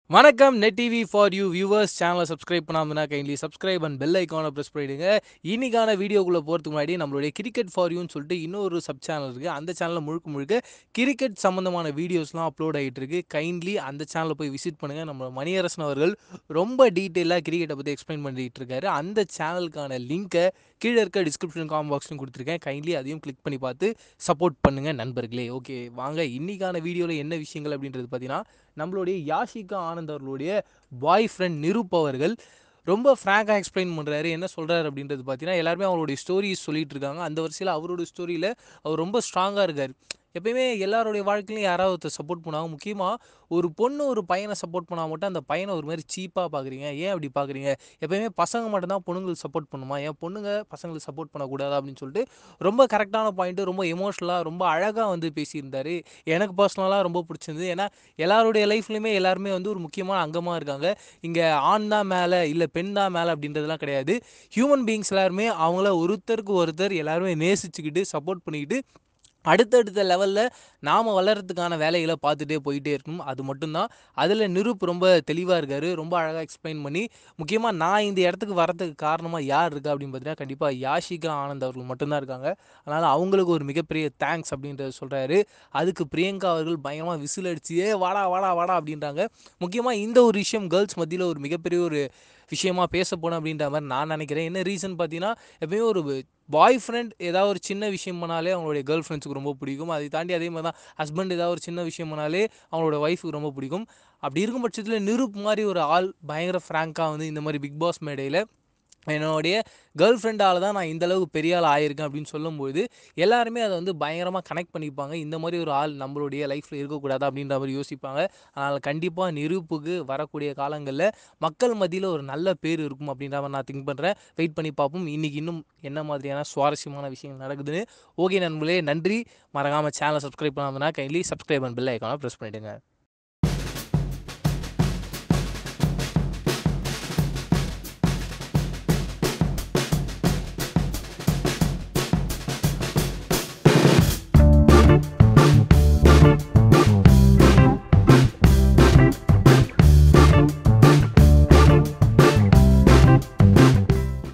வணக்கம் Net TV for you viewers சேனலை subscribe பண்ணாமனா கைண்ட்லி சப்ஸ்கிரைப் அண்ட் பெல் ஐக்கானை ப்ரெஸ் பண்ணிடுங்க. இன்னைக்கான வீடியோக்குள்ளே போகிறதுக்கு முன்னாடி நம்மளுடைய கிரிக்கெட் ஃபார் யூன்னு சொல்லிட்டு இன்னொரு சப் சேனல் இருக்குது. அந்த சேனலில் முழுக்க முழுக்க கிரிக்கெட் சம்மந்தமான வீடியோஸ்லாம் அப்லோட் ஆகிட்டு இருக்கு. கைண்ட்லி அந்த சேனலை போய் விசிட் பண்ணுங்கள். நம்ம மணியரசன் அவர்கள் ரொம்ப டீட்டெயிலாக கிரிக்கெட்டை பற்றி எக்ஸ்பிளைன் பண்ணிட்டு இருக்காரு. அந்த சேனலுக்கான லிங்க்கை கீழே இருக்க டிஸ்கிரிப்ஷன் பாக்ஸ்லையும் கொடுத்துருக்கேன். கைண்ட்லி அதையும் கிளிக் பண்ணி பார்த்து சப்போர்ட் பண்ணுங்கள் நண்பர்களே. ஓகே வாங்க இன்னைக்கான வீடியோவில் என்ன விஷயங்கள் அப்படின்றது பார்த்தீங்கன்னா, நம்மளுடைய யாஷிகா ஆனந்த் அவர்களுடைய பாய் ஃப்ரெண்ட் நிருப் அவர்கள் ரொம்ப ஃப்ராங்காக எக்ஸ்பிளைன் பண்ணுறாரு. என்ன சொல்கிறாரு அப்படின்றது பார்த்தீங்கன்னா, எல்லாருமே அவருடைய ஸ்டோரிஸ் சொல்லிட்டு இருக்காங்க. அந்த வரிசையில் அவரோட ஸ்டோரியில் அவர் ரொம்ப ஸ்ட்ராங்காக இருக்கார். எப்பயுமே எல்லாருடைய வாழ்க்கையிலையும் யாராவது ஒருத்தர் சப்போர்ட் பண்ணுவாங்க. முக்கியமாக ஒரு பொண்ணு ஒரு பையனை சப்போர்ட் பண்ணால் மட்டும் அந்த பையனை ஒரு மாதிரி சீப்பாக பார்க்குறீங்க. ஏன் அப்படி பார்க்குறீங்க? எப்பயுமே பசங்க மட்டும்தான் பொண்ணுங்களுக்கு சப்போர்ட் பண்ணுமா? ஏன் பொண்ணுங்க பசங்களுக்கு சப்போர்ட் பண்ணக்கூடாது அப்படின்னு சொல்லிட்டு ரொம்ப கரெக்டான பாயிண்ட்டு, ரொம்ப எமோஷ்னலாக ரொம்ப அழகாக வந்து பேசியிருந்தார். எனக்கு பர்சனலாக ரொம்ப பிடிச்சிருந்தது. ஏன்னா எல்லாருடைய லைஃப்லையுமே எல்லாருமே வந்து ஒரு முக்கியமான அங்கமாக இருக்காங்க. இங்கே ஆண் தான் மேலே இல்லை பெண் தான் மேலே அப்படின்றதுலாம் கிடையாது. ஹியூமன் பீயிங்ஸ் எல்லாருமே அவங்கள ஒருத்தருக்கு ஒருத்தர் எல்லாருமே நேசிச்சுக்கிட்டு சப்போர்ட் பண்ணிக்கிட்டு அடுத்தடுத்த லெவலில் நாம் வளர்கிறதுக்கான வேலைகளை பார்த்துட்டே போயிட்டே இருக்கணும். அது மட்டும்தான். அதில் நிரூப் ரொம்ப தெளிவாக இருக்கார். ரொம்ப அழகாக எக்ஸ்பிளைன் பண்ணி முக்கியமாக நான் இந்த இடத்துக்கு வரதுக்கு காரணமாக யார் இருக்கா அப்படின்னு பார்த்தீங்கன்னா, கண்டிப்பாக யாஷிகா ஆனந்த் அவர்கள் மட்டும்தான் இருக்காங்க. அதனால் அவங்களுக்கு ஒரு மிகப்பெரிய தேங்க்ஸ் அப்படின்றத சொல்கிறாரு. அதுக்கு பிரியங்கா அவர்கள் பயங்கரமாக விசில் அடிச்சு வாடா வாடா வாடா அப்படின்றாங்க. முக்கியமாக இந்த ஒரு விஷயம் கேர்ள்ஸ் மத்தியில் ஒரு மிகப்பெரிய ஒரு விஷயமா பேச போனேன் அப்படின்ற மாதிரி நான் நினைக்கிறேன். என்ன ரீசன் பார்த்தீங்கன்னா, எப்பயுமே ஒரு பாய் ஃப்ரெண்ட் ஏதாவது ஒரு சின்ன விஷயம் பண்ணாலே அவங்களுடைய கேர்ள் ஃப்ரெண்ட்ஸுக்கு ரொம்ப பிடிக்கும். அதை தாண்டி அதே மாதிரி தான் ஹஸ்பண்ட் ஏதாவது ஒரு சின்ன விஷயம் பண்ணாலே அவங்களோட ஒய்ஃபுக்கு ரொம்ப பிடிக்கும். அப்படி இருக்கும் பட்சத்தில் நிருப் மாதிரி ஒரு ஆள் பயங்கர ஃப்ராங்காக வந்து இந்த மாதிரி பிக் பாஸ் மேடையில் என்னுடைய கேர்ள் ஃப்ரெண்டால் தான் நான் இந்தளவுக்கு பெரிய ஆள் ஆயிருக்கேன் அப்படின்னு சொல்லும்போது எல்லாருமே அதை வந்து பயங்கரமாக கனெக்ட் பண்ணிப்பாங்க. இந்த மாதிரி ஒரு ஆள் நம்மளுடைய லைஃப்பில் இருக்கக்கூடாது அப்படின்ற மாதிரி யோசிப்பாங்க. அதனால் கண்டிப்பாக நிரூப்புக்கு வரக்கூடிய காலங்களில் மக்கள் மத்தியில் ஒரு நல்ல பேர் இருக்கும் அப்படின்ற மாதிரி நான் திங்க் பண்ணுறேன். வெயிட் பண்ணி பார்ப்போம் இன்றைக்கி இன்னும் என்ன மாதிரியான சுவாரஸ்யமான விஷயங்கள் நடக்குதுன்னு. ஓகே நண்பர்களே, நன்றி. மறக்காமல் சேனலை சப்ஸ்கிரைப் பண்ணாமனா கைண்ட்லி சப்ஸ்கிரைப் அண்ட் பெல் ஐக்கானை ப்ரெஸ் பண்ணிவிடுங்க.